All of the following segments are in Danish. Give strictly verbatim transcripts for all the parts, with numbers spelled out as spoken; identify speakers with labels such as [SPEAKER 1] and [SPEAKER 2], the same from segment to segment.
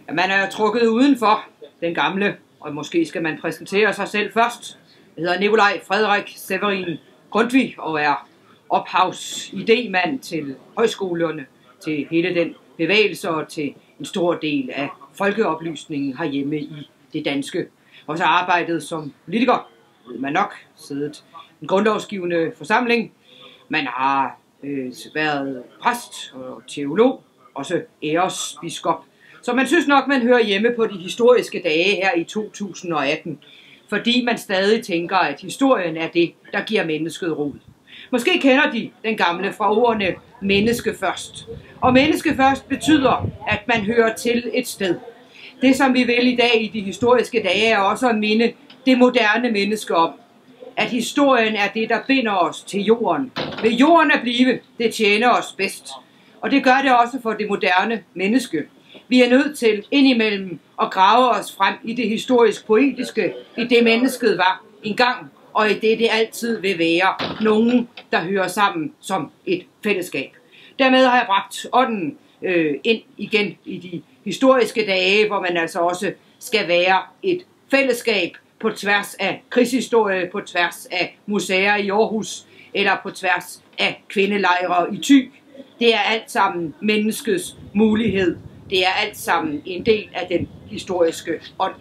[SPEAKER 1] at man er trukket udenfor den gamle, og måske skal man præsentere sig selv først. Jeg hedder Nikolaj Frederik Severin Grundtvig og er ophavsidémand til højskolerne, til hele den bevægelse og til en stor del af folkeoplysningen herhjemme i det danske. Og så arbejdet som politiker, ved man nok, siddet i en grundlovsgivende forsamling. Man har øh, været præst og teolog, også æresbiskop. Så man synes nok, man hører hjemme på de historiske dage her i to tusind og atten, fordi man stadig tænker, at historien er det, der giver mennesket rod. Måske kender de den gamle fra ordene menneske først. Og menneske først betyder, at man hører til et sted. Det, som vi vil i dag i de historiske dage, er også at minde det moderne menneske om, at historien er det, der binder os til jorden. Ved jorden at blive, det tjener os bedst. Og det gør det også for det moderne menneske. Vi er nødt til indimellem at grave os frem i det historisk-poetiske, i det mennesket var engang, og i det det altid vil være nogen, der hører sammen som et fællesskab. Dermed har jeg bragt ånden øh, ind igen i de historiske dage, hvor man altså også skal være et fællesskab på tværs af krigshistorie, på tværs af museer i Aarhus, eller på tværs af kvindelejre i Thy. Det er alt sammen menneskets mulighed. Det er alt sammen en del af den historiske ånd.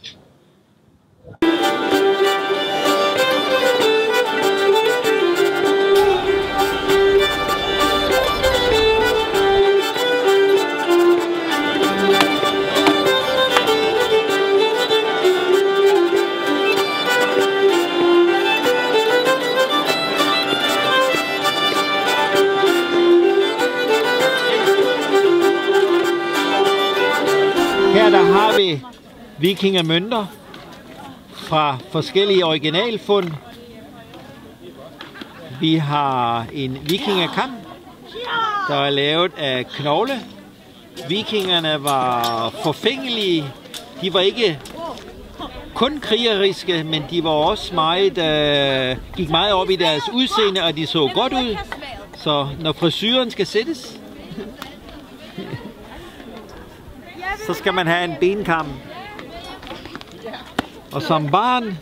[SPEAKER 2] Her der har vi vikingemønter fra forskellige originalfund. Vi har en vikingekam, der er lavet af knogle. Vikingerne var forfængelige. De var ikke kun krigeriske, men de var også meget, øh, gik meget op i deres udseende, og de så godt ud. Så når frisyren skal sættes, så skal man have en benkam. Og som barn,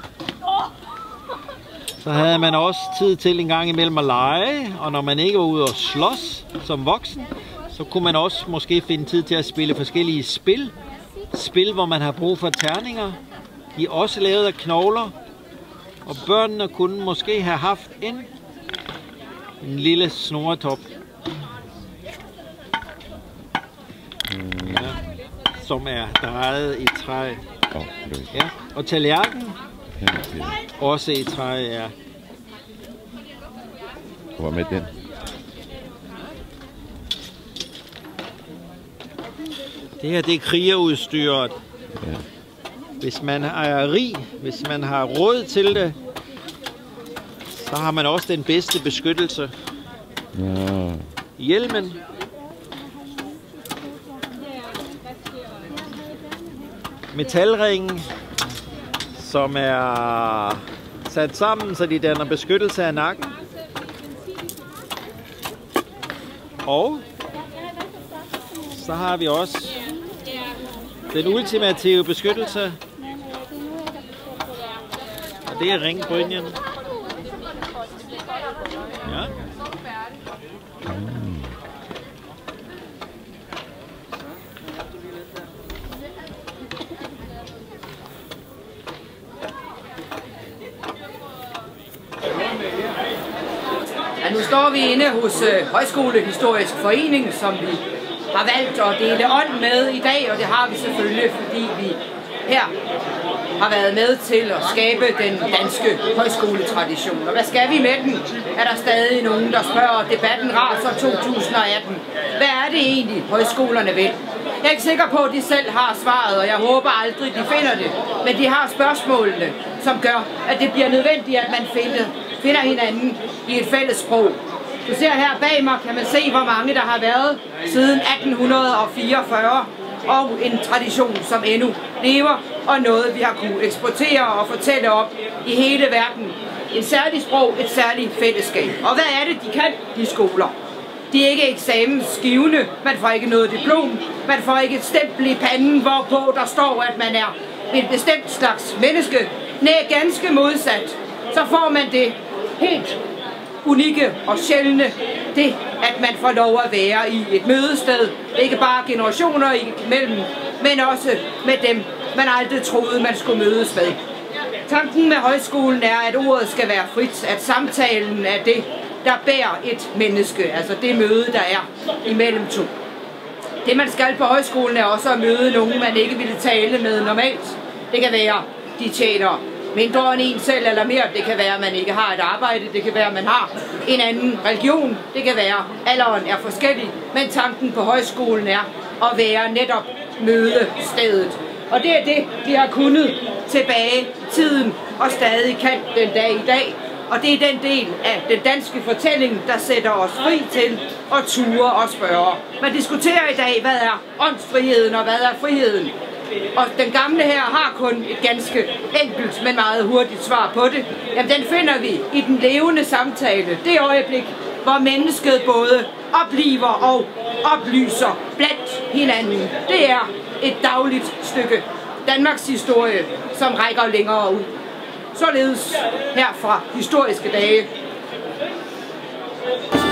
[SPEAKER 2] så havde man også tid til en gang imellem at lege, og når man ikke var ude og slås som voksen, så kunne man også måske finde tid til at spille forskellige spil. Spil, hvor man har brug for terninger. De er også lavet af knogler, og børnene kunne måske have haft en, en lille snoretop. Ja, som er drejet i træ. Ja, og tallerken også i træ, ja.
[SPEAKER 3] Hvor med den?
[SPEAKER 2] Det her, det er krigerudstyret.
[SPEAKER 3] Ja.
[SPEAKER 2] Hvis man er rig, hvis man har råd til det, så har man også den bedste beskyttelse.
[SPEAKER 3] Ja.
[SPEAKER 2] Hjelmen. Metalringen, som er sat sammen, så de danner beskyttelse af nakken. Og så har vi også den ultimative beskyttelse, og det er ringbrynjen. Ja.
[SPEAKER 1] Ja, nu står vi inde hos øh, Højskolehistorisk Forening, som vi har valgt at dele ånd med i dag, og det har vi selvfølgelig, fordi vi her har været med til at skabe den danske højskoletradition. Og hvad skal vi med den? Er der stadig nogen, der spørger, debatten raser to tusind og atten. Hvad er det egentlig, højskolerne vil? Jeg er ikke sikker på, at de selv har svaret, og jeg håber aldrig, de finder det. Men de har spørgsmålene, som gør, at det bliver nødvendigt, at man finder, finder hinanden i et fælles sprog. Du ser her bag mig, kan man se, hvor mange der har været siden atten fireogfyrre, og en tradition, som endnu lever, og noget, vi har kunne eksportere og fortælle om i hele verden. En særlig sprog, et særligt fællesskab. Og hvad er det, de kan, de skoler? De er ikke eksamensgivende, man får ikke noget diplom, man får ikke et stempel i panden, hvorpå der står, at man er et bestemt slags menneske. Nej, ganske modsat. Så får man det helt unikke og sjældne, det at man får lov at være i et mødested, ikke bare generationer imellem, men også med dem, man aldrig troede, man skulle mødes med. Tanken med højskolen er, at ordet skal være frit, at samtalen er det, der bærer et menneske, altså det møde, der er imellem to. Det man skal på højskolen er også at møde nogen, man ikke ville tale med normalt. Det kan være, de tjener mindre end en selv eller mere. Det kan være, at man ikke har et arbejde. Det kan være, at man har en anden religion. Det kan være, at alderen er forskellig. Men tanken på højskolen er at være netop mødestedet. Og det er det, vi har kunnet tilbage i tiden og stadig kan den dag i dag. Og det er den del af den danske fortælling, der sætter os fri til at ture og spørge. Man diskuterer i dag, hvad er åndsfriheden og hvad er friheden? Og den gamle her har kun et ganske enkelt, men meget hurtigt svar på det. Jamen den finder vi i den levende samtale. Det øjeblik, hvor mennesket både oplever og oplyser blandt hinanden. Det er et dagligt stykke Danmarks historie, som rækker længere ud. Således her fra historiske dage.